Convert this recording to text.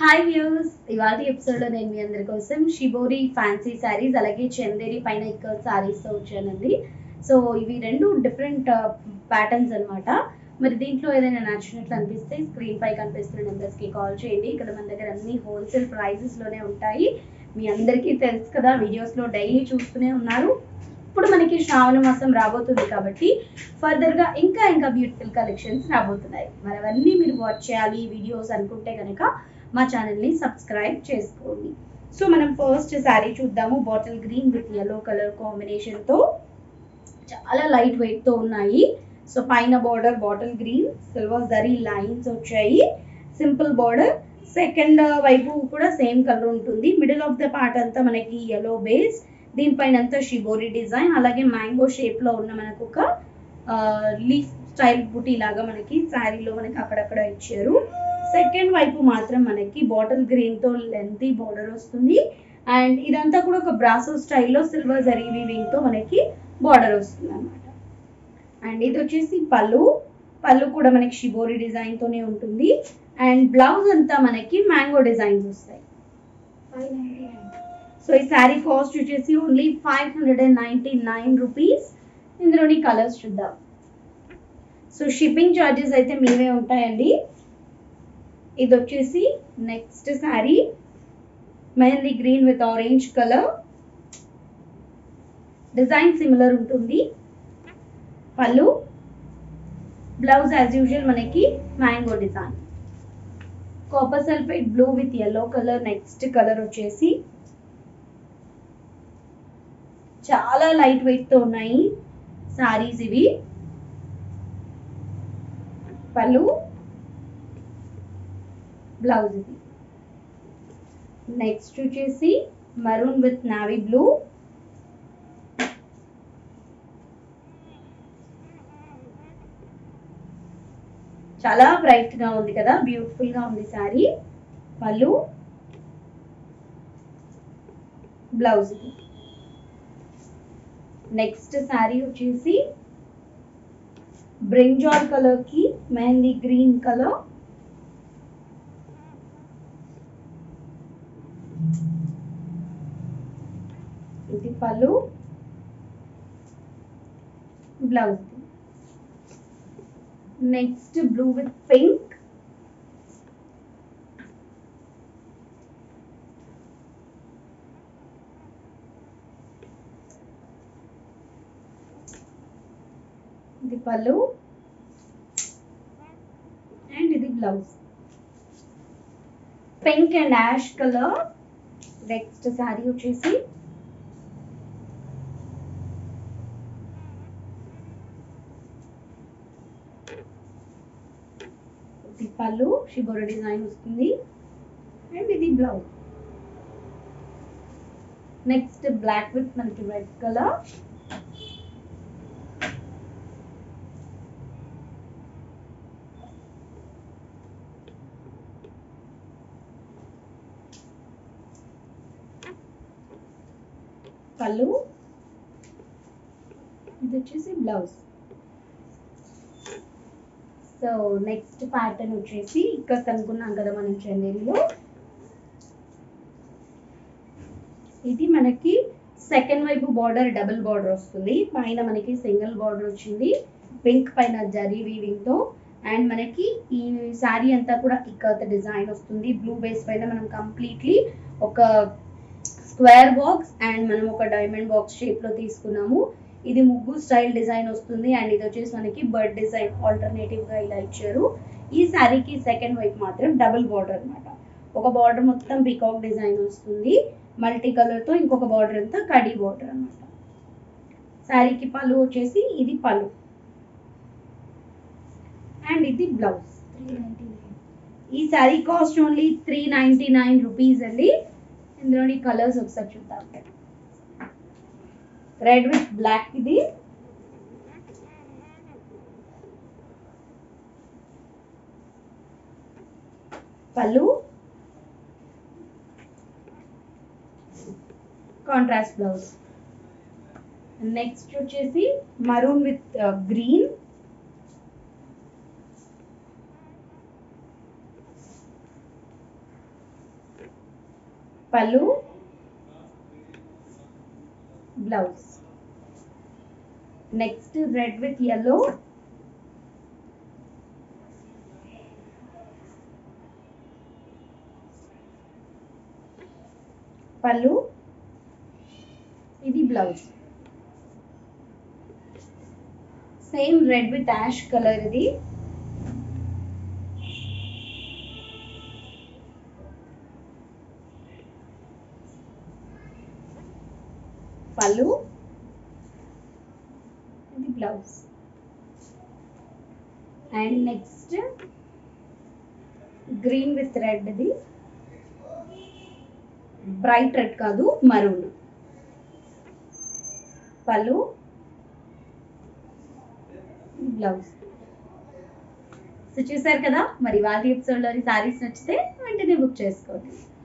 Hi views, ఇవాళ episode లో నేను మీ అందరి కోసం షిబోరి ఫ్యాన్సీ శారీస్ అలాగే చందేరి పైన ఇక్కడ శారీస్ తో వచ్చానండి. సో ఇవి రెండు డిఫరెంట్ ప్యాటర్న్స్ అన్నమాట. మరి దీంట్లో ఏదైనా నచ్చినట్లు అనిపిస్తే స్క్రీన్ పై కనిపిస్తున్న నెంబర్స్ కి కాల్ చేయండి. ఇక్కడ మన దగ్గర అన్ని హోల్సేల్ ప్రైసెస్ లోనే ఉంటాయి. మీ అందరికీ తెలుసు కదా, వీడియోస్ లో డైలీ చూస్తూనే ఉన్నారు. ఇప్పుడు మనకి శ్రావణ మాసం రాబోతుంది కాబట్టి ఫర్దర్ గా ఇంకా బ్యూటిఫుల్ కలెక్షన్స్ రాబోతున్నాయి. మరి అవన్నీ మీరు వాచ్ చేయాలి వీడియోస్ అనుకుంటే కనుక మా ఛానల్ ని సబ్స్క్రైబ్ చేసుకోండి. సో మనం ఫస్ట్ శారీ చూద్దాము. Bottle green with yellow colour combination తో చాలా లైట్ వెయిట్ తో ఉన్నాయి. సో పైన border bottle green, silver zari lines వచ్చాయి. Simple border. సెకండ్ వైపు కూడా సేమ్ కలర్ ఉంటుంది. మిడిల్ ఆఫ్ ద పార్ట్ అంతా మనకి yellow బేస్, దీనిపైన అంతా షిబోరి డిజైన్, అలాగే మ్యాంగో షేప్ లో ఉన్న మనకు ఒక లీఫ్ స్టైల్ బుటీ లాగా మనకి శారీలో మనకి అక్కడక్కడ ఇచ్చారు. సెకండ్ వైపు మాత్రం మనకి బాటిల్ గ్రీన్ తో లెంతీ బార్డర్ వస్తుంది. అండ్ ఇదంతా కూడా ఒక బ్రాసో స్టైల్లో సిల్వర్ జరీ వీవింగ్ తో మనకి బార్డర్ వస్తుంది అన్నమాట. అండ్ ఇది వచ్చేసి పళ్ళు కూడా మనకి షిబోరి డిజైన్ తోనే ఉంటుంది. అండ్ బ్లౌజ్ అంతా మనకి మ్యాంగో డిజైన్స్ వస్తాయి. సో ఈ శారీ కాస్ట్ వచ్చేసి ఓన్లీ 599 రూపీస్. ఇందులోని కలర్స్ చూద్దాం. సో షిప్పింగ్ ఛార్జెస్ అయితే మీవే ఉంటాయండి. ఇది వచ్చేసి next sari mehndi green with orange colour. Design similar ఉంటుంది. పళ్ళు, బ్లౌజ్ యాజ్ యూజువల్ మనకి mango design. Copper sulphate blue with yellow colour. Next colour వచ్చేసి చాలా లైట్ వెయిట్ తో ఉన్నాయి సారీస్ ఇవి. పళ్ళు, బ్లౌజ్ ఇది. నెక్స్ట్ వచ్చేసి మరూన్ విత్ నావీ బ్లూ. చాలా బ్రైట్ గా ఉంది కదా, బ్యూటిఫుల్ గా ఉంది సారీ. పళ్ళు, బ్లౌజ్ ఇది. నెక్స్ట్ శారీ వచ్చేసి బ్రింజాల్ కలర్ కి మెహందీ గ్రీన్ కలర్. ఇది పళ్ళు, blouse. Next blue with pink. ఇది పళ్ళు అండ్ ఇది blouse. Pink and ash colour. Next sari వచ్చేసి ఇది పళ్ళు, షిబోరి డిజైన్ వస్తుంది అండ్ ఇది బ్లౌజ్. నెక్స్ట్ బ్లాక్ విత్ మనకి రెడ్ కలర్. పళ్ళు, ఇది వచ్చేసి బ్లౌజ్. సో నెక్స్ట్ ప్యాటర్న్ వచ్చేసి ఇక్కడ కనుక్కున్నాం కదా మనం చందేరిలో. ఇది మనకి సెకండ్ వైపు బార్డర్ డబుల్ బార్డర్ వస్తుంది. పైన మనకి సింగిల్ బార్డర్ వచ్చింది పింక్ పైన జరీ వీవింగ్ తో. అండ్ మనకి ఈ శారీ అంతా కూడా ఇక్కత డిజైన్ వస్తుంది. బ్లూ బేస్ పైన మనం కంప్లీట్లీ ఒక స్క్వేర్ బాక్స్ అండ్ మనం ఒక డైమండ్ బాక్స్ షేప్ లో తీసుకున్నాము. ఇది ముగ్గు స్టైల్ డిజైన్ వస్తుంది. అండ్ ఇది వచ్చేసి మనకి బర్డ్ డిజైన్ ఆల్టర్నేటివ్ గా ఇలా ఇచ్చారు. ఈ శారీకి సెకండ్ వైపు మాత్రం డబుల్ బార్డర్ అన్నమాట. ఒక బార్డర్ మొత్తం పీకాక్ డిజైన్ వస్తుంది మల్టీ కలర్ తో, ఇంకొక బార్డర్ అంతా కడీ బార్డర్ అన్నమాట. శారీకి పళ్ళు వచ్చేసి ఇది పళ్ళు అండ్ ఇది బ్లౌజ్. ఈ శారీ కాస్ట్ ఓన్లీ 399 రూపీస్ అండి. ఇందులోని కలర్స్ ఒకసారి చూద్దాం. రెడ్ విత్ బ్లాక్ ఇది. పళ్ళు, కాంట్రాస్ట్ బ్లౌజ్. నెక్స్ట్ వచ్చేసి మరూన్ విత్ గ్రీన్. పళ్ళు, blouse. Next red with yellow, పళ్ళు, ఇది blouse. Same red with ash colour ఇది. పళ్ళు, ఇది blouse. And next green with red, ఇది బ్రైట్ రెడ్ కాదు, మరూన్. పళ్ళు, బ్లౌజ్. సో చూసారు కదా, మరి వాళ్ళ ఎపిసోడ్లోని సారీస్ నచ్చితే వెంటనే బుక్ చేసుకోండి.